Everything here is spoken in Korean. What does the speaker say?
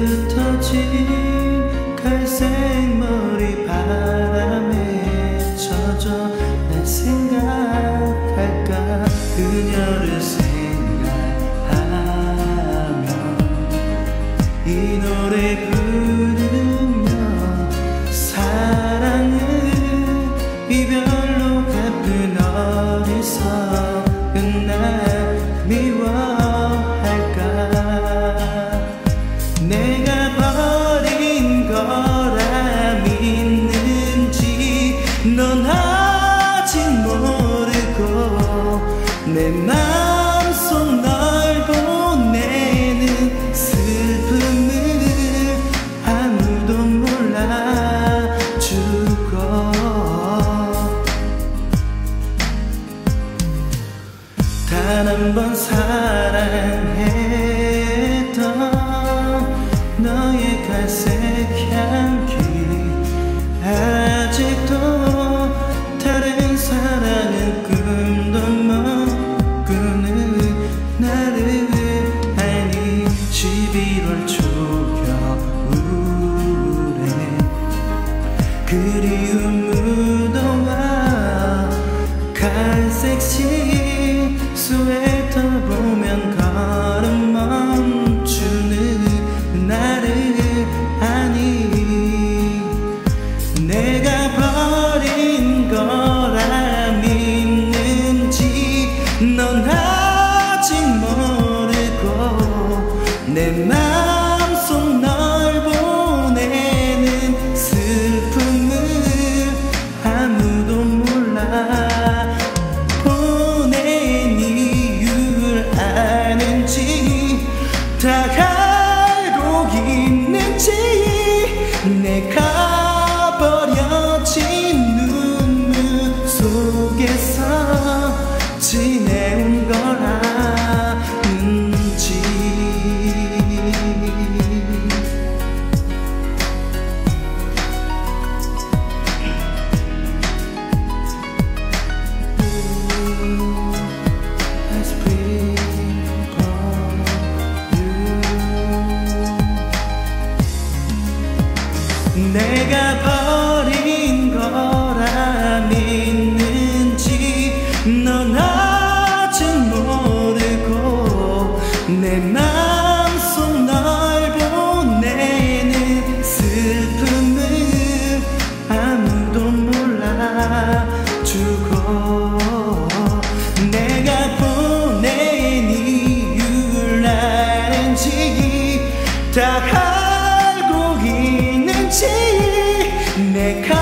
흩어진 갈색 머리 바람에 젖어 날 생각할까. 그녀를 생각하며 이 노래 부르며 사랑은 이별로 가쁜 어리석은 날 미워할까. 내가 버린 거라 믿는지 넌 아직 모르고 내 마음속 널 보내는 슬픔을 아무도 몰라주고. 단 한 번 사랑했던 너의 갈색 향기 아직도 다른 사랑은 꿈도 못 꾸는 나를 알니. 11월 초겨울에 그리움 묻어와 갈색 스웨터 보면 걸음 멈추는 나를 아니. 내가 버린 거라 믿는지 넌 아직 모르고 내 마음속 널 보내는 슬픔을 아무도 몰라. 다 알고 있는지 내가 버려진 눈물 속에서 지내온 거라는지. 내가 버린 거라 믿는지 넌 아직 모르고 내 마음속 널 보내는 슬픔을 아무도 몰라주고. 내가 보낸 이유를 아는지 다 알고 있는지 내가